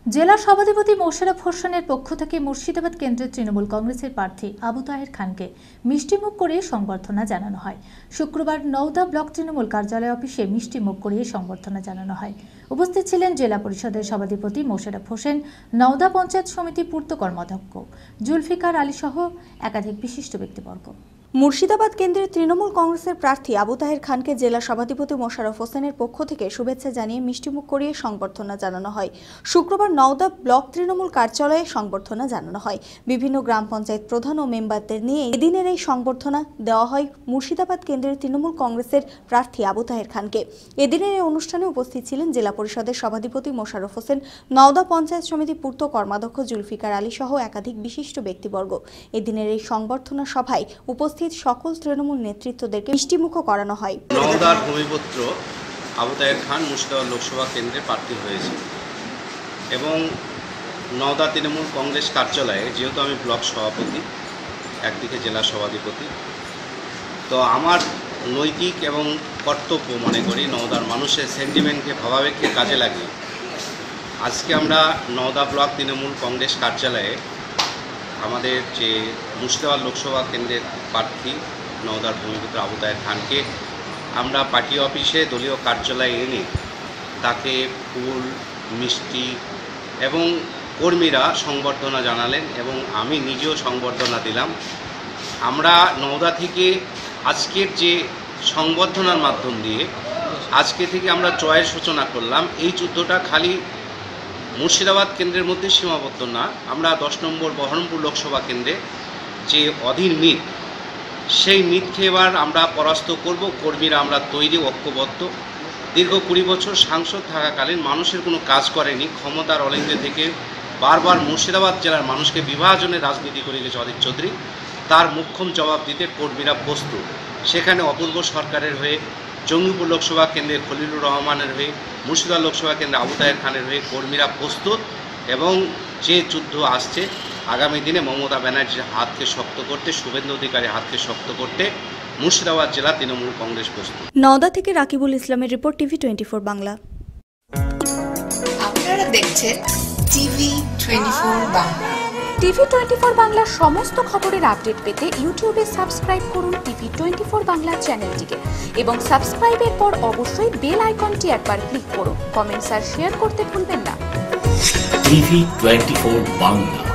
জেলা সভাধিপতি মোশাররফ হোসেনের পক্ষ থেকে মুর্শিদাবাদ কেন্দ্রের তৃণমূল কংগ্রেসের প্রার্থী আবু তাহের খানকে মিষ্টিমুখ করিয়ে সংবর্ধনা জানানো হয়। শুক্রবার নওদা ব্লক তৃণমূল কার্যালয় অফিসে মিষ্টিমুখ করিয়ে সংবর্ধনা জানানো হয়। উপস্থিত ছিলেন জেলা পরিষদের সভাধিপতি মোশাররফ হোসেন, নওদা পঞ্চায়েত সমিতি পূর্ত কর্মাধ্যক্ষ জুলফিকার আলী সহ একাধিক বিশিষ্ট ব্যক্তিবর্গ। মুর্শিদাবাদ কেন্দ্রের তৃণমূল কংগ্রেসের প্রার্থী আবু তাহের খানকে জেলা সভাধিপতি মোশাররফ হোসেনের পক্ষ থেকে শুভেচ্ছা জানিয়ে মিষ্টিমুখ করিয়ে সংবর্ধনা জানানো হয়। শুক্রবার নওদা ব্লক তৃণমূল কার্যালয়ে সংবর্ধনা জানানো হয়। বিভিন্ন গ্রাম পঞ্চায়েত প্রধান ও মেম্বারদের নিয়ে এদিনের এই সংবর্ধনা দেওয়া হয় মুর্শিদাবাদ কেন্দ্রের তৃণমূল কংগ্রেসের প্রার্থী আবু তাহের খানকে। এদিনের এই অনুষ্ঠানে উপস্থিত ছিলেন জেলা পরিষদের সভাধিপতি মোশাররফ হোসেন, নওদা পঞ্চায়েত সমিতি পূর্ত কর্মাধ্যক্ষ জুলফিকার আলী সহ একাধিক বিশিষ্ট ব্যক্তিবর্গ। এদিনের এই সংবর্ধনা সভায় উপস্থিত সকল তৃণমূল নেতৃত্বদেরকে মিষ্টিমুখ করানো হয়। নওদার ভূমিপুত্র আবু তাহের খান মুর্শিদাবাদ লোকসভা কেন্দ্রে প্রার্থী হয়েছে এবং নওদা তৃণমূল কংগ্রেস কার্যালয়ে যেহেতু আমি ব্লক সভাপতি, একদিকে জেলা সভাধিপতি, তো আমার নৈতিক এবং কর্তব্য মনে করি নওদার মানুষের সেন্টিমেন্টকে ভাবাবেগকে কাজে লাগিয়ে আজকে আমরা নওদা ব্লক তৃণমূল কংগ্রেস কার্যালয়ে আমাদের যে মুর্শিদাবাদ লোকসভা কেন্দ্রের প্রার্থী নওদার ভূমিপুত্র আবু তাহের খানকে আমরা পার্টি অফিসে দলীয় কার্যালয়ে এনে তাকে ফুল, মিষ্টি এবং কর্মীরা সংবর্ধনা জানালেন এবং আমি নিজেও সংবর্ধনা দিলাম। আমরা নওদা থেকে আজকের যে সংবর্ধনার মাধ্যম দিয়ে আজকে থেকে আমরা জয়ের সূচনা করলাম। এই যুদ্ধটা খালি মুর্শিদাবাদ কেন্দ্রের মধ্যে সীমাবদ্ধ না, আমরা 10 নম্বর বহরমপুর লোকসভা কেন্দ্রে যে অধীর মিত, সেই মিতকে এবার আমরা পরাস্ত করব। কর্মীরা আমরা তৈরি, ঐক্যবদ্ধ। দীর্ঘ 20 বছর সাংসদ থাকাকালীন মানুষের কোনো কাজ করেনি, ক্ষমতার অলিন্দে থেকে বারবার মুর্শিদাবাদ জেলার মানুষকে বিভাজনের রাজনীতি করে গেছে অধীর চৌধুরী। তার মুখ্যম জবাব দিতে কর্মীরা প্রস্তুত। সেখানে অপূর্ব সরকারের হয়ে, জঙ্গিপুর লোকসভা কেন্দ্রে খলিলুর রহমানের হয়ে, মুর্শিদাবাদ লোকসভা কেন্দ্রে আবু তাহের খানের হয়ে কর্মীরা প্রস্তুত এবং যে যুদ্ধ আসছে আগামী দিনে মমতা ব্যানার্জির হাতকে শক্ত করতে, শুভেন্দু অধিকারীর হাতকে শক্ত করতে মুর্শিদাবাদ জেলা তৃণমূল কংগ্রেস প্রস্তুত। নওদা থেকে রাকিবুল ইসলামের রিপোর্ট, টিভি 24 বাংলা। আপনারা দেখছেন টিভি 24 বাংলা। টিভি 24 বাংলার সমস্ত খবরের আপডেট পেতে ইউটিউবে সাবস্ক্রাইব করুন টিভি 24 বাংলা চ্যানেলটিকে এবং সাবস্ক্রাইবের পর অবশ্যই বেল আইকনটি একবার ক্লিক করুন। কমেন্টস আর শেয়ার করতে ভুলবেন না। টিভি 24 বাংলা।